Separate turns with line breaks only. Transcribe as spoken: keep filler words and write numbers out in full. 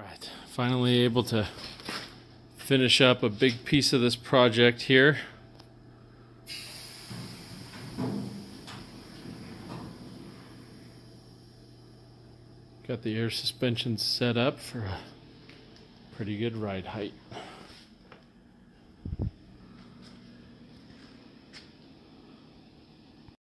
Alright, finally able to finish up a big piece of this project here. Got the air suspension set up for a pretty good ride height.